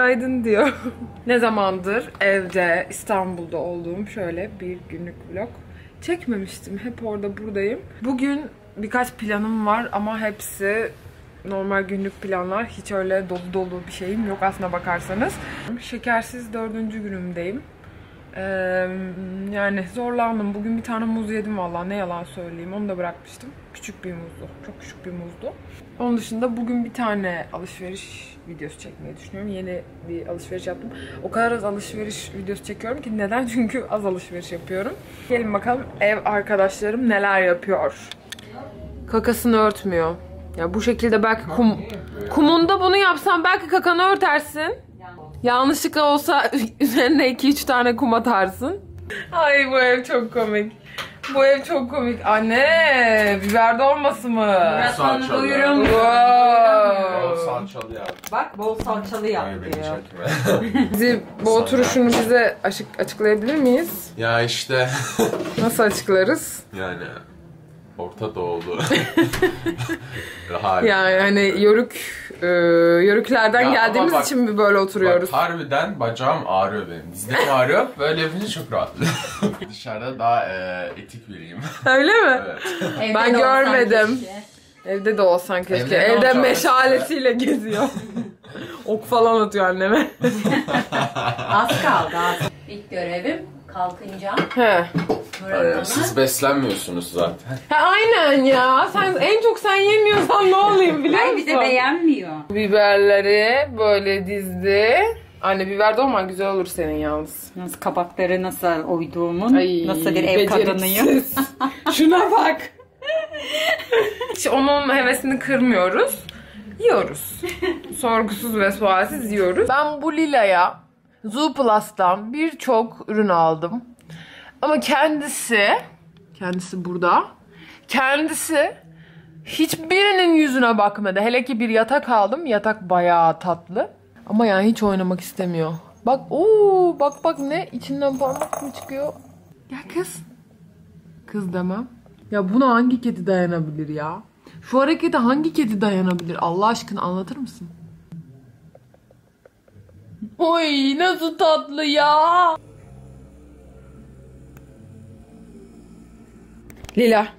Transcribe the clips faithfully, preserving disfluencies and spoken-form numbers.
günaydın diyor. Ne zamandır evde, İstanbul'da olduğum şöyle bir günlük vlog çekmemiştim. Hep orada buradayım. Bugün birkaç planım var ama hepsi normal günlük planlar. Hiç öyle dolu dolu bir şeyim yok aslına bakarsanız. Şekersiz dördüncü günümdeyim. Ee, yani zorlandım. Bugün bir tane muz yedim vallahi, ne yalan söyleyeyim. Onu da bırakmıştım. Küçük bir muzdu. Çok küçük bir muzdu. Onun dışında bugün bir tane alışveriş videosu çekmeyi düşünüyorum. Yeni bir alışveriş yaptım. O kadar az alışveriş videosu çekiyorum ki. Neden? Çünkü az alışveriş yapıyorum. Gelin bakalım ev arkadaşlarım neler yapıyor. Kakasını örtmüyor. Ya bu şekilde belki kum, kumunda bunu yapsam belki kakanı örtersin. Yanlışlıkla olsa üzerine iki üç tane kum atarsın. Ay bu ev çok komik. Bu ev çok komik. Anne, biber dolması mı? Salçalı. Buyurun. Wow. Bol salçalı yap. Bak bol salçalı yap diyor. Bizi, bu oturuşunu bize açık, açıklayabilir miyiz? Ya işte. Nasıl açıklarız? Yani Orta Doğulu. Yani hani yörük, e, yörüklerden ya geldiğimiz bak, için mi böyle oturuyoruz? Bak, harbiden bacağım ağrıyor benim. Dizlerim ağrıyor. Böyle yapınca çok rahat. Dışarıda daha e, etik biriyim. Öyle mi? Evet. Ben görmedim. Evde de olsan keşke. Evde, Evde meşalesiyle geziyor. Ok falan atıyor anneme. Az kaldı az. İlk görevim kalkınca. He. Aynen. Siz beslenmiyorsunuz zaten. Ha, aynen ya. Sen en çok sen yemiyorsan ne olayım biliyor musun? Ay bir de beğenmiyor. Biberleri böyle dizdi. Anne biber dolman güzel olur senin yalnız. Nasıl kabakları nasıl oyduğumun, ay, nasıl bir ev kadınıyım. Şuna bak. Hiç onun hevesini kırmıyoruz. Yiyoruz. Sorgusuz ve sualsiz yiyoruz. Ben bu Lila'ya Zooplus'tan birçok ürün aldım. Ama kendisi, kendisi burada, kendisi hiçbirinin yüzüne bakmadı. Hele ki bir yatak aldım. Yatak bayağı tatlı. Ama yani hiç oynamak istemiyor. Bak, ooo, bak bak ne? İçinden parmak mı çıkıyor? Gel kız. Kız demem. Ya buna hangi kedi dayanabilir ya? Şu harekete hangi kedi dayanabilir? Allah aşkına anlatır mısın? Oy nasıl tatlı ya. Lila.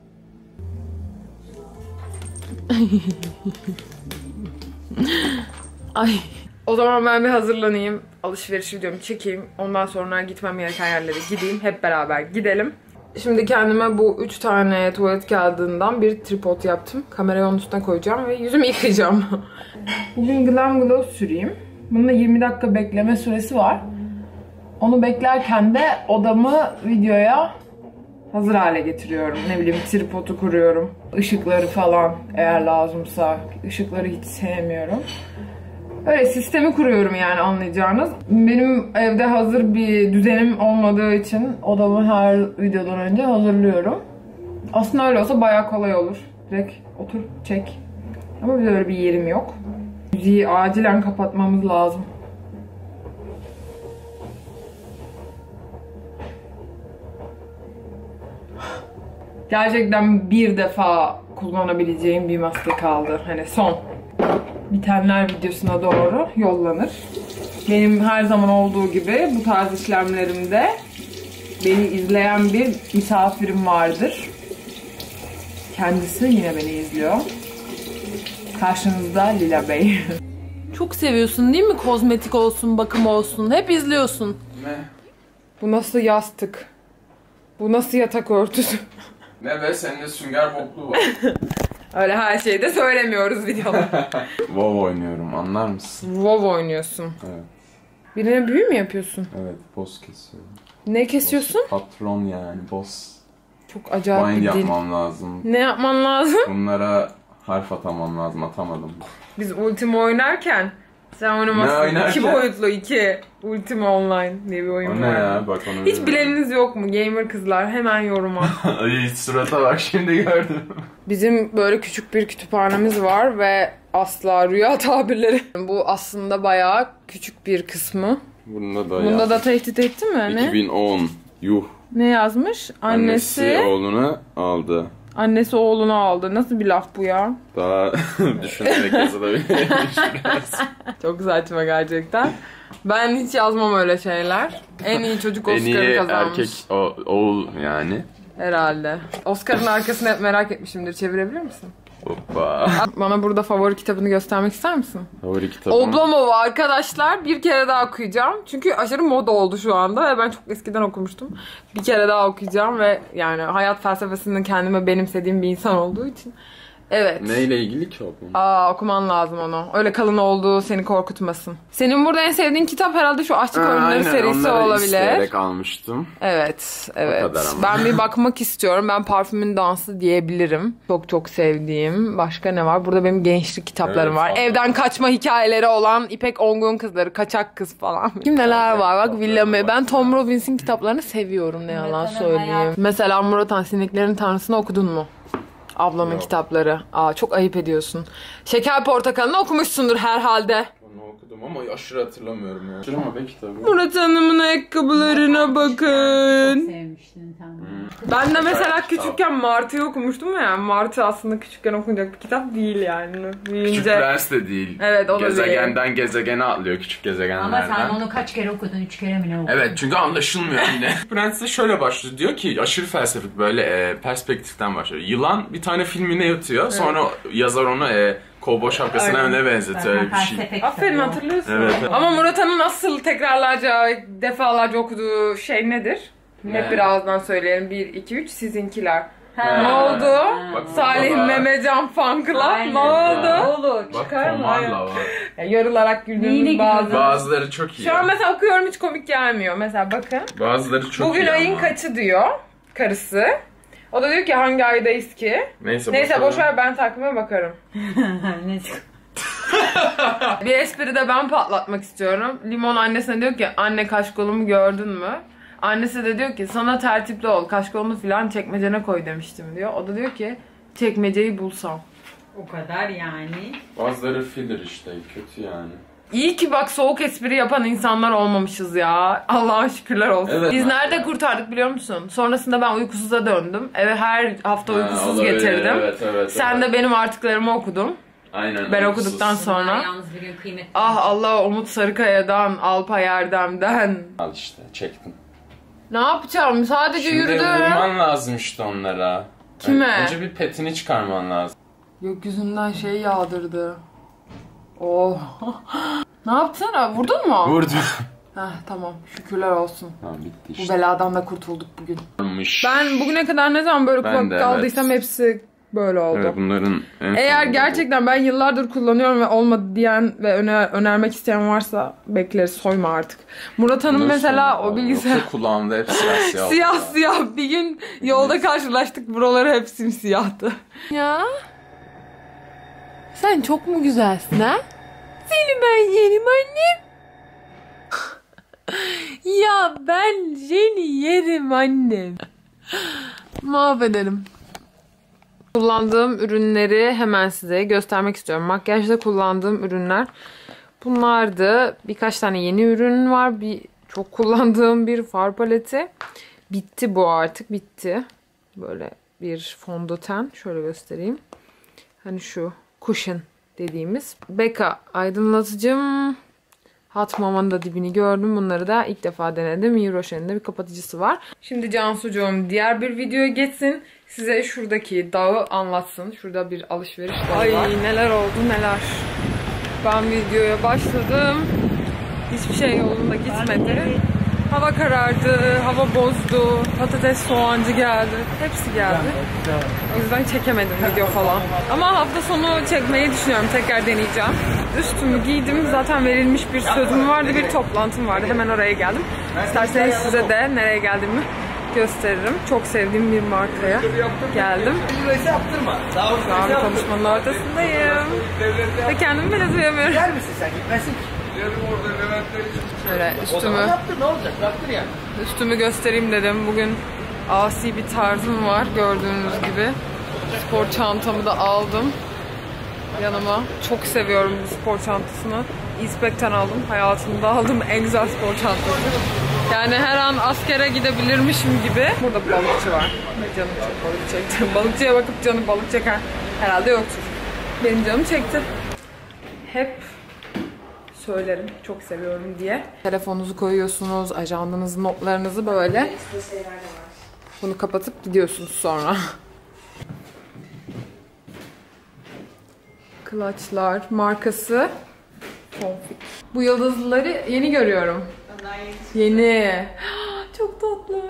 Ay. O zaman ben bir hazırlanayım. Alışveriş videomu çekeyim. Ondan sonra gitmem gereken yerlere gideyim. Hep beraber gidelim. Şimdi kendime bu üç tane tuvalet kağıdından bir tripod yaptım. Kamerayı onun üstüne koyacağım ve yüzümü yıkayacağım. Bugün Glam Glow süreyim. Bunun da yirmi dakika bekleme süresi var. Onu beklerken de odamı videoya hazır hale getiriyorum. Ne bileyim tripodu kuruyorum. Işıkları falan eğer lazımsa. Işıkları hiç sevmiyorum. Öyle sistemi kuruyorum yani, anlayacağınız. Benim evde hazır bir düzenim olmadığı için odamı her videodan önce hazırlıyorum. Aslında öyle olsa bayağı kolay olur. Direkt otur çek. Ama bir öyle bir yerim yok. Müziği acilen kapatmamız lazım. Gerçekten bir defa kullanabileceğim bir maske kaldı. Hani son. Bitenler videosuna doğru yollanır. Benim her zaman olduğu gibi bu tarz işlemlerimde beni izleyen bir misafirim vardır. Kendisi yine beni izliyor. Karşınızda Lila Bey. Çok seviyorsun değil mi? Kozmetik olsun, bakım olsun. Hep izliyorsun. Ne? Bu nasıl yastık? Bu nasıl yatak örtüsü? Ne be, senin de sünger bokluğu var. Öyle her şeyi de söylemiyoruz videoda. WoW oynuyorum, anlar mısın? WoW oynuyorsun. Evet. Birine büyü mü yapıyorsun? Evet, boss kesiyorum. Ne kesiyorsun? Boss, patron yani, boss. Çok acayip Bind bir dil. yapmam lazım. Ne yapman lazım? Bunlara harf atamam lazım, atamadım. Biz Ultima oynarken sen oynamazsın. İki boyutlu iki. Ultima Online diye bir oyun o var. ne ya? Bak onu hiç bileniniz yok mu? Gamer kızlar hemen yoruma. Ay surata bak, şimdi gördüm. Bizim böyle küçük bir kütüphanemiz var ve asla rüya tabirleri. Bu aslında bayağı küçük bir kısmı. Bunda da Bunda da tehdit etti mi? Ne? iki bin on. Yuh. Ne yazmış? Annesi, Annesi oğlunu aldı. Annesi oğlunu aldı. Nasıl bir laf bu ya? Daha düşünerek yazılabilir. Çok saçma gerçekten. Ben hiç yazmam öyle şeyler. En iyi çocuk Oscar'ı kazanmış. En iyi erkek o, oğul yani. Herhalde. Oscar'ın arkasını hep merak etmişimdir. Çevirebilir misin? Hoppa. Bana burada favori kitabını göstermek ister misin? Favori kitabım. Oblomova arkadaşlar. Bir kere daha okuyacağım. Çünkü aşırı moda oldu şu anda ve ben çok eskiden okumuştum. Bir kere daha okuyacağım ve yani hayat felsefesini kendime benimsediğim bir insan olduğu için. Evet. Neyle ilgili ki o? Aa, okuman lazım onu. Öyle kalın olduğu seni korkutmasın. Senin burada en sevdiğin kitap herhalde şu Aşçı Oyunları serisi onları olabilir. isteyerek almıştım. Evet, evet. ama. Ben bir bakmak istiyorum. Ben Parfümün Dansı diyebilirim. Çok çok sevdiğim. Başka ne var? Burada benim gençlik kitaplarım Evet, var. fazla. Evden kaçma hikayeleri olan İpek Ongun Kızları, Kaçak Kız falan. Kim neler var? Bak William. Ben Tom Robbins'in kitaplarını seviyorum, ne yalan Murat Hanım söyleyeyim. hayat- Mesela Murat Han Sineklerin Tanrısı'nı okudun mu? Ablamın Yok. kitapları. Aa, çok ayıp ediyorsun. Şeker Portakalı'nı okumuşsundur herhalde. Onu okudum ama aşırı hatırlamıyorum ya. Aşırı mı be kitabı? Murat Hanım'ın ayakkabılarına bakın. Sevmiştin tamam. Ben de mesela küçükken Martı'yı okumuştum ya. Martı aslında küçükken okunacak bir kitap değil yani. Büyüyünce... Küçük Prens de değil. Evet, o da Gezegenden gezegene atlıyor küçük gezegenlerden. Ama sen onu kaç kere okudun? Üç kere mi ne okudun? Evet, çünkü anlaşılmıyor yine. Prens de şöyle başlıyor. Diyor ki aşırı felsefik böyle e, perspektiften başlıyor. Yılan bir tane filmine yatıyor. Evet. Sonra yazar onu e, kovboy şapkasına Aynen. ne benzetiyor öyle bir şey. Aferin, hatırlıyorsun. Evet, evet. Ama Murat Han'ın asıl tekrarlarca, defalarca okuduğu şey nedir? Ne? Hep bir ağızdan söyleyelim. bir, iki, üç sizinkiler. Ha. Ne oldu? Bak, Salih burada var. Memecan Fan Club. Aynen. Ne oldu? Olur. Bak Çıkar mı? Tomar'la var. Ya, yorularak Neyine güldüğümüz gülüyorsun? bazı. Bazıları çok iyi. Şu an mesela okuyorum, hiç komik gelmiyor. Mesela bakın. Bazıları çok Bugün iyi ayın ama. kaçı diyor karısı. O da diyor ki hangi aydayız ki? Neyse, Neyse boş boş ver, ben takvime bakarım. Neyse. Bir espri de ben patlatmak istiyorum. Limon annesine diyor ki anne kaşkolumu gördün mü? Annesi de diyor ki sana tertipli ol, kaşkolunu filan çekmecene koy demiştim diyor. O da diyor ki çekmeceyi bulsam. O kadar yani. Bazıları filler işte, kötü yani. İyi ki bak soğuk espri yapan insanlar olmamışız ya. Allah'a şükürler olsun. Evet. Biz nerede kurtardık biliyor musun? Sonrasında ben uykusuza döndüm. Eve her hafta uykusuz Ha, olabilir. getirdim. Evet, evet, Sen evet. de benim artıklarımı okudun. Aynen. Ben uykusuz. okuduktan sonra. Yalnız bir gün kıymetli. Ah Allah, Umut Sarıkaya'dan, Alpay Erdem'den. Al işte, çektim. Ne yapacağım? Sadece Şimdi yürüdüm. vurman lazım işte onlara. Kime? Yani önce bir petini çıkarman lazım. Gökyüzünden şey yağdırdı. Oh. Ne yaptın? Ha, vurdun mu? Vurdu. Heh, tamam. Şükürler olsun. Tamam, bitti Bu işte. beladan da kurtulduk bugün. Vurmuş. Ben bugüne kadar ne zaman böyle Ben kulaklık de, evet. aldıysam hepsi böyle oldu. Evet, bunların en Eğer sonunda gerçekten ben yıllardır kullanıyorum ve olmadı diyen ve öner önermek isteyen varsa bekleriz, soyma artık. Murat bu. Hanım Bundan mesela sonra- o bilgisayar Yoksa kulağımda hep siyah siyah. siyah siyah, bir gün yolda karşılaştık, buraları hep simsiyahtı. Ya sen çok mu güzelsin ha? Seni ben yerim annem. Ya ben seni yerim annem. Mahvederim. Kullandığım ürünleri hemen size göstermek istiyorum. Makyajda kullandığım ürünler bunlardı. Birkaç tane yeni ürün var. Bir çok kullandığım bir far paleti. Bitti bu, artık bitti. Böyle bir fondöten. Şöyle göstereyim. Hani şu cushion dediğimiz. Becca aydınlatıcım. Hot Mama'nın da dibini gördüm. Bunları da ilk defa denedim. Yves Rocher'in de bir kapatıcısı var. Şimdi Cansucuğum diğer bir videoya geçsin. Size şuradaki dağı anlatsın. Şurada bir alışveriş dağı Ay, var. Ay neler oldu neler. Ben videoya başladım. Hiçbir şey yolunda gitmedi. Hava karardı, hava bozdu, patates soğancı geldi. Hepsi geldi. O yüzden çekemedim video falan. Ama hafta sonu çekmeyi düşünüyorum. Tekrar deneyeceğim. Üstümü giydim. Zaten verilmiş bir sözüm vardı. Bir toplantım vardı. Hemen oraya geldim. İsterseniz size de nereye geldiğimi gösteririm. Çok sevdiğim bir markaya geldim. Şu an konuşmanın ortasındayım. Ve kendimi bile duyamıyorum. Gider misin sen? Gitmesin ki. Şöyle üstümü, Yaptır, ne olacak? Yaptır yani. üstümü göstereyim dedim. Bugün asi bir tarzım var gördüğünüz gibi. Spor çantamı da aldım yanıma. Çok seviyorum bu spor çantasını. İspek'ten aldım. Hayatımda aldığım en güzel spor çantası. Yani her an askere gidebilirmişim gibi. Burada balıkçı var. Canım çok balık çekti. Balıkçıya bakıp canım balık çeken herhalde yoktur. Benim canım çekti. Hep söylerim çok seviyorum diye. Telefonunuzu koyuyorsunuz, ajandanızı, notlarınızı böyle. Bunu kapatıp gidiyorsunuz sonra. Klaçlar markası Config. Bu yıldızları yeni görüyorum. Yeni. Çok tatlı.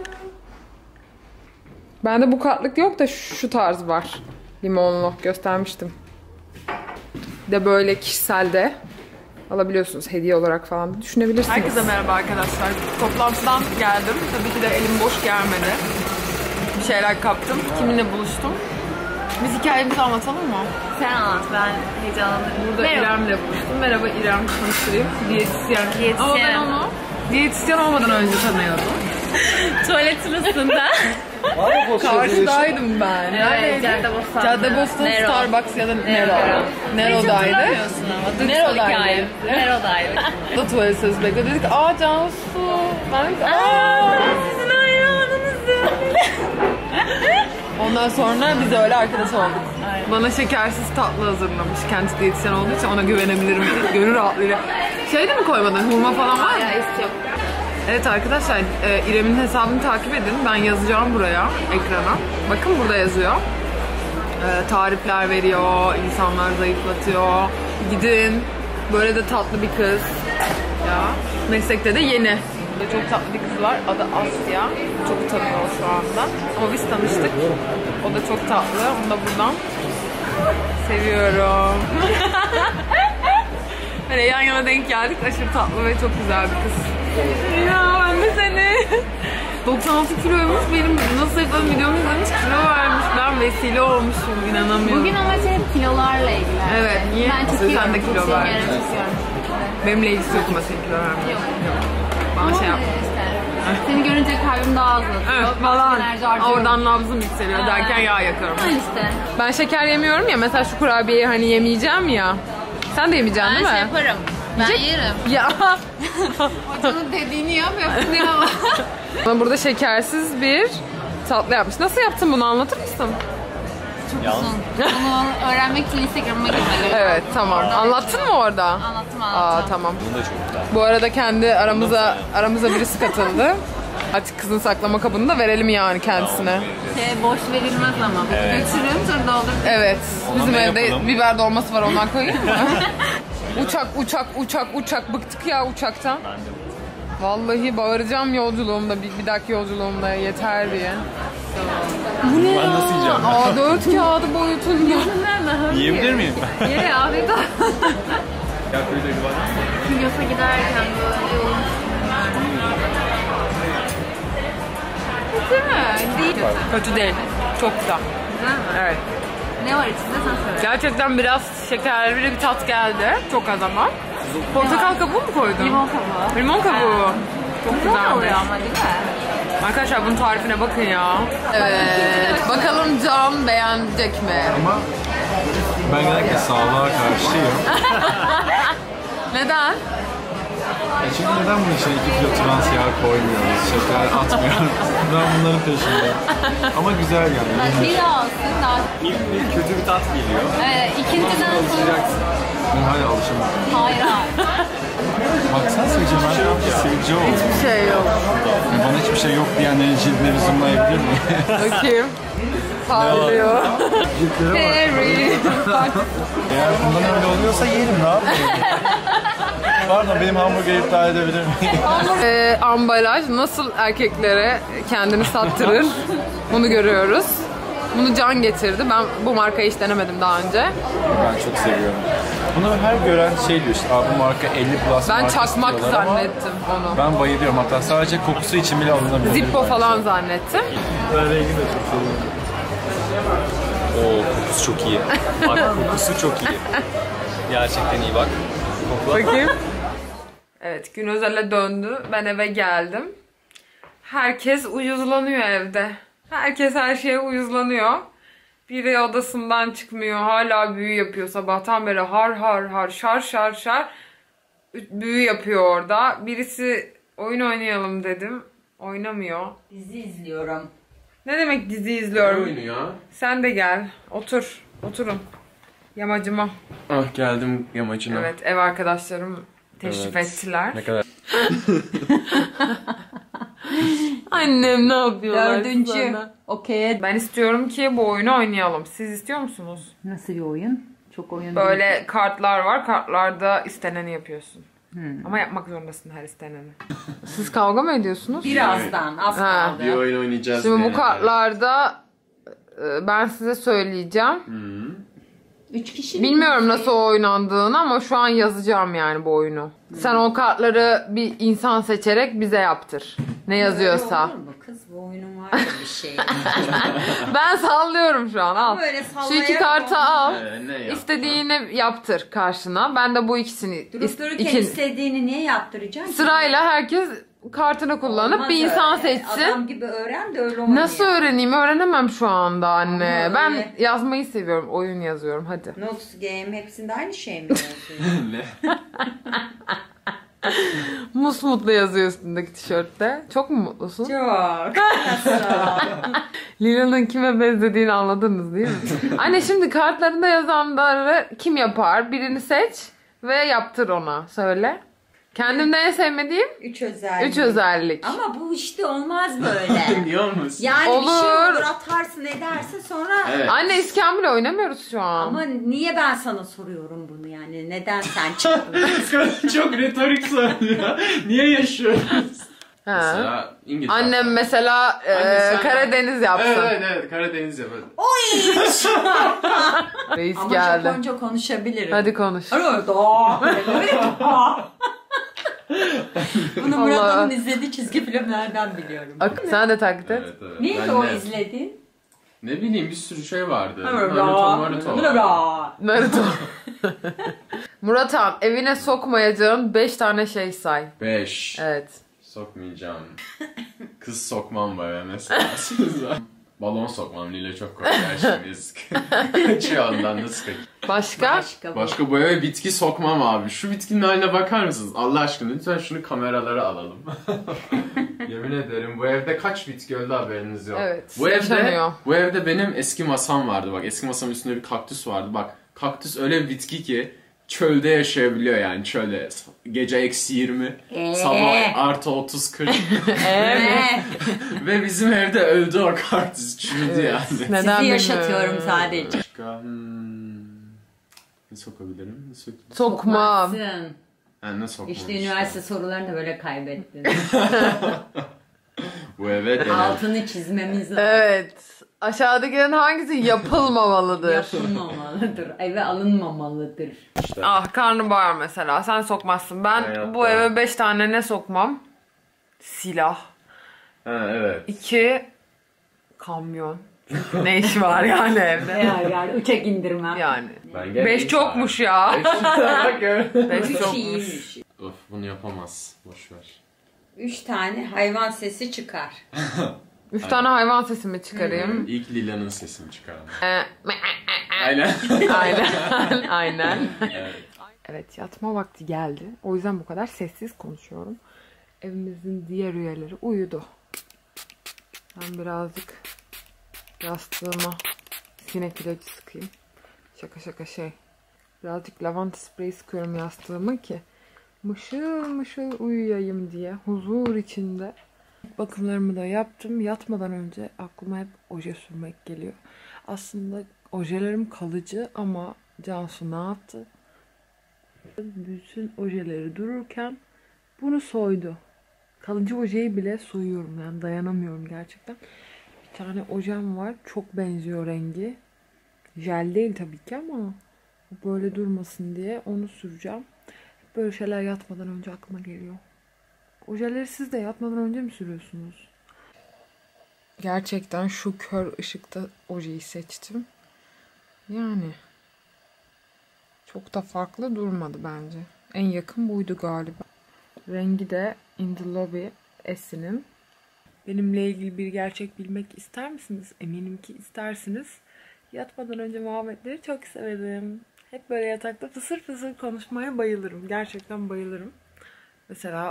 Bende bu kartlık yok da şu tarz var. Limonlu göstermiştim. De böyle kişisel de alabiliyorsunuz hediye olarak falan düşünebilirsiniz. Herkese merhaba arkadaşlar. Toplantıdan geldim. Tabii ki de elim boş gelmedi. Bir şeyler kaptım. Kiminle buluştum? Biz hikayemizi anlatalım mı? Sen anlat, ben heyecanlandım. Burada Merhaba. İrem'le buluştum. Merhaba İrem, tanıştırayım. Diyetisyen. Diyetisyen. Ama ben onu diyetisyen olmadan önce tanıyordum. Tuvalet sırasında. Karşıdaydım ben. Evet, Caddebostan. Caddebostan, Nero. Starbucks ya da Nero. Hiç Nero'daydı. hatırlamıyorsun ama. Nero'daydı. Nero'daydı. Da tuvalet sırası bekliyor. Dedik aa Cansu. Ben dedik aa. Sizin hayranınızım. Ondan sonra biz öyle arkadaş olduk. Aynen. Bana şekersiz tatlı hazırlamış. Kendisi diyetisyen olduğu için ona güvenebilirim. Gönül rahatlığıyla. Şey de mi koymadın? Hurma falan var mı? Ya istiyorum. Evet arkadaşlar, e, İrem'in hesabını takip edin. Ben yazacağım buraya, ekrana. Bakın burada yazıyor. E, tarifler veriyor, insanlar zayıflatıyor. Gidin. Böyle de tatlı bir kız. Ya. Meslekte de yeni. Burada çok tatlı bir kız var. Adı Asya. Çok utanıyor şu anda. Ama biz tanıştık. O da çok tatlı. Onu da buradan seviyorum. Böyle yan yana denk geldik. Aşırı tatlı ve çok güzel bir kız. Ya ben de seni. doksan altı kiloymuş. Benim nasıl yapalım videomu izlemiş, kilo vermiş. Ben vesile olmuşum, inanamıyorum. Bugün ama hep kilolarla ilgili. Evet, niye? Ben Sen çekiyorum. de kilo Çekiyorum, verdin. çekiyorum. Benimle ilgisi yok ama senin kilo vermiş. Yok. Bana Ama şey yap. işte, seni görünce kalbim daha hızlı atıyor. Evet, Başka falan. enerji harcıyorum. Oradan nabzım yükseliyor Ha. derken yağ yakarım. Ha işte. Ben şeker yemiyorum ya, mesela şu kurabiyeyi hani yemeyeceğim ya. Sen de yemeyeceksin Ben değil şey mi? yaparım. Ben yerim. Ya. Hocanın dediğini yap yapsın ama. Bana burada şekersiz bir tatlı yapmış. Nasıl yaptın bunu, anlatır mısın? Çok uzun. Bunu öğrenmek için Instagram'a gitmeli. Evet, tamam. Anlattın mı orada? Anlattım Aa, anlattım. tamam. Bu arada kendi aramıza aramıza birisi katıldı. Artık kızın saklama kabını da verelim yani kendisine. Şey, boş verilmez ama. Götürün turda olur. Evet. Bizim ne evde yapalım? biber dolması var, ondan koyayım mı? Uçak, uçak, uçak, uçak. Bıktık ya uçaktan. Vallahi bağıracağım yolculuğumda, bir, bir dahaki yolculuğumda yeter diye. Bu ne Ben ya? nasıl yiyeceğim? A dört kağıdı boyutunda. Yiyebilir miyim? Ye afiyet olsun. Ya köyde bir var. Kilyos'a giderken böyle yolun Kötü mü? Değil. Kötü değil. Çok güzel. Güzel mi? Evet. Ne var içinde sen söyle. Gerçekten biraz şekerli bir tat geldi. Çok az ama. Portakal kabuğu mu koydun? Limon kabuğu. Limon kabuğu. Çok Güzel güzelmiş. oluyor ama değil mi? Arkadaşlar bunun tarifine bakın ya. Evet. Bakalım Can beğenecek mi? Ama ben genellikle sağlığa karşıyım. Neden? E çünkü neden bunun içine iki kilo trans yağ koymuyoruz, şeker atmıyoruz? Ben bunların peşindeyim. Ama güzel yani. Bak bir daha alsın daha. İlk bir kötü bir tat geliyor. Ee, ikinciden sonra. Alışacaksın. Ben hala alışamadım. Hayır hayır. Baksana Sevci, ben tam bir Sevci oldum. Hiçbir şey yok. Bana hiçbir şey yok diyenlerin cildine bir zoomlayabilir miyim? Bakayım. Parlıyor. Ciltlere bak. Harry. Eğer bundan öyle oluyorsa yerim, ne yapayım? Pardon, benim hamburgeri iptal edebilir miyim? Ee, ambalaj nasıl erkeklere kendini sattırır? Bunu görüyoruz. Bunu Can getirdi. Ben bu markayı hiç denemedim daha önce. Ben çok seviyorum. Bunu her gören şey diyor işte, bu marka elli plus Ben marka çakmak istiyorlar ama zannettim onu. ben bayılıyorum, hatta sadece kokusu için bile alınabilir. Zippo falan zannettim. Ben rengi de çok seviyorum. Oo, kokusu çok iyi. Bak, kokusu çok iyi. Gerçekten iyi bak. Kokla. Bakayım. Evet, gün özele döndü. Ben eve geldim. Herkes uyuzlanıyor evde. Herkes her şeye uyuzlanıyor. Biri odasından çıkmıyor. Hala büyü yapıyor. Sabahtan beri har har har şar şar şar büyü yapıyor orada. Birisi oyun oynayalım dedim. Oynamıyor. Dizi izliyorum. Ne demek dizi izliyorum? oynuyor? Sen de gel. Otur. Oturun. Yamacıma. Ah geldim yamacına. Evet, ev arkadaşlarım teşrif Evet. ettiler. Ne kadar? Annem ne yapıyorlar Dördüncü. sana? Okey. Ben istiyorum ki bu oyunu oynayalım. Siz istiyor musunuz? Nasıl bir oyun? Çok oyun değil. Böyle kartlar var. Kartlarda isteneni yapıyorsun. Ama yapmak zorundasın her isteneni. Siz kavga mı ediyorsunuz? Birazdan az Ha. kaldı. Bir oyun oynayacağız. Şimdi diye. bu kartlarda e, ben size söyleyeceğim. Üç kişi. Bilmiyorum nasıl oynandığını ama şu an yazacağım yani bu oyunu. Sen o kartları bir insan seçerek bize yaptır. Ne yazıyorsa. Olur mu kız? Bu oyunun var ya bir şey. Ben sallıyorum şu an, al. Böyle Şu sallayarak iki kartı al. Ee, ne yaptın? İstediğini yaptır karşına. Ben de bu ikisini Durup is- dururken iki- istediğini niye yaptıracaksın? sırayla herkes kartını kullanıp Olmaz bir insan öyle. seçsin. Adam gibi öğren de öyle oynayalım. Nasıl öğreneyim? Öğrenemem şu anda anne. Ama Ben öyle. yazmayı seviyorum. Oyun yazıyorum. Hadi. Notes game hepsinde aynı şey mi yazıyor? Ne? Musmutlu yazıyor üstündeki tişörtte. Çok mu mutlusun? Çok. Lila'nın kime benzediğini anladınız değil mi? Anne şimdi kartlarında yazanları kim yapar? Birini seç ve yaptır ona. Söyle. Kendimde en sevmediğim Üç özellik. üç özellik. Ama bu işte olmaz böyle. Niye olmasın? Yani bir şey Olur. olur atarsın edersin sonra. Evet. Anne İskambil oynamıyoruz şu an. Ama niye ben sana soruyorum bunu yani? Neden sen çıktın? Çok retorik soruyor. Niye yaşıyoruz? Ha. Mesela İngiliz. Annem mesela e, Anne sen- Karadeniz yapsın. Evet evet evet Karadeniz yapalım. Reis Ama geldi. Japonca konuşabilirim. Hadi konuş. Bunu Allah. Murat'ın izlediği çizgi filmlerden biliyorum. Ak- Sen de taklit et. Evet, evet. Neydi Ben o de- izlediğin? Ne bileyim bir sürü şey vardı. Naruto, Naruto, Naruto. Naruto. Murat Han, evine sokmayacağın beş tane şey say. Beş. Evet. Sokmayacağım. Kız sokmam böyle mesela. Balon sokmam. Lila çok korkuyor şimdi yazık. Kaçıyor ondan nasıl kaçıyor? Başka? Başka bu. Başka bu eve bitki sokmam abi. Şu bitkinin haline bakar mısınız? Allah aşkına lütfen şunu kameralara alalım. Yemin ederim bu evde kaç bitki öldü haberiniz yok. Evet, Bu evde, yaşanıyor. bu evde benim eski masam vardı bak. Eski masamın üstünde bir kaktüs vardı. Bak kaktüs öyle bir bitki ki çölde yaşayabiliyor yani çölde. Gece eksi yirmi, Ee? sabah artı otuz kırk. Ee, Ve bizim evde öldü o kaktüs. Çürüdü yani. Neden Sizi yaşatıyorum bilmiyorum. sadece. Başka, hmm, ne sokabilirim? Ne sok Sokmam. Sokmazsın. yani ne sokmam İşte üniversite sorularını da böyle kaybettin. Bu eve denedim. Altını çizmemiz lazım. Evet. Aşağıdakilerin hangisi yapılmamalıdır? Yapılmamalıdır. Eve alınmamalıdır. Ah, karnabahar mesela. Sen sokmazsın. Ben Hayatta. bu eve beş tane ne sokmam? Silah. Ha evet. İki, kamyon. Çünkü ne işi var yani evde? Yani, yani uçak indirmem. Yani. Ben Beş çokmuş ya. Bak ya. Beş Üç çokmuş. iyiymiş. Of bunu yapamaz. Boş ver. Üç tane hayvan sesi çıkar. Üç tane hayvan sesi mi çıkarayım? İlk Lila'nın sesini çıkaralım. Ee, Aynen. Aynen. Aynen. Evet. Evet, yatma vakti geldi. O yüzden bu kadar sessiz konuşuyorum. Evimizin diğer üyeleri uyudu. Ben birazcık yastığıma sinek ilacı sıkayım. Şaka şaka şey. Birazcık lavanta spreyi sıkıyorum yastığıma ki mışıl mışıl uyuyayım diye. Huzur içinde. Bakımlarımı da yaptım. Yatmadan önce aklıma hep oje sürmek geliyor. Aslında ojelerim kalıcı ama Cansu ne yaptı? Bütün ojeleri dururken bunu soydu. Kalıcı ojeyi bile soyuyorum yani dayanamıyorum gerçekten. Bir tane ojem var, çok benziyor rengi. Jel değil tabii ki ama böyle durmasın diye onu süreceğim. Böyle şeyler yatmadan önce aklıma geliyor. Ojeleri siz de yatmadan önce mi sürüyorsunuz? Gerçekten şu kör ışıkta ojeyi seçtim. Yani çok da farklı durmadı bence. En yakın buydu galiba. Rengi de In The Lobby S'inin. Benimle ilgili bir gerçek bilmek ister misiniz? Eminim ki istersiniz. Yatmadan önce muhabbetleri çok severim. Hep böyle yatakta fısır fısır konuşmaya bayılırım. Gerçekten bayılırım. Mesela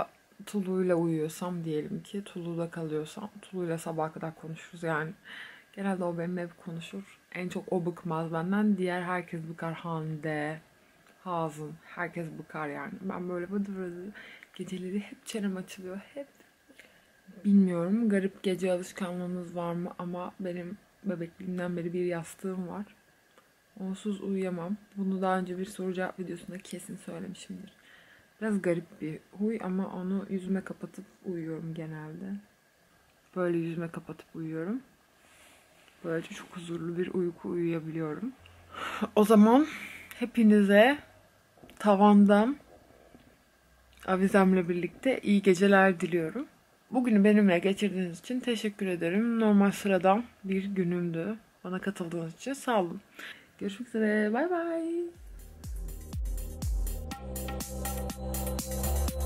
Tulu'yla uyuyorsam diyelim ki Tulu'da kalıyorsam Tulu'yla sabaha kadar konuşuruz yani. Genelde o benimle hep konuşur. En çok o bıkmaz benden. Diğer herkes bıkar. Hande, Hazım. Herkes bıkar yani. Ben böyle bıdı bıdı geceleri hep çenem açılıyor. Hep. Bilmiyorum. Garip gece alışkanlığınız var mı? Ama benim bebekliğimden beri bir yastığım var. Onsuz uyuyamam. Bunu daha önce bir soru cevap videosunda kesin söylemişimdir. Biraz garip bir huy ama onu yüzüme kapatıp uyuyorum genelde. Böyle yüzüme kapatıp uyuyorum. Böylece çok huzurlu bir uyku uyuyabiliyorum. O zaman hepinize tavandan avizemle birlikte iyi geceler diliyorum. Bugünü benimle geçirdiğiniz için teşekkür ederim. Normal sıradan bir günümdü. Bana katıldığınız için sağ olun. Görüşmek üzere. Bay bay.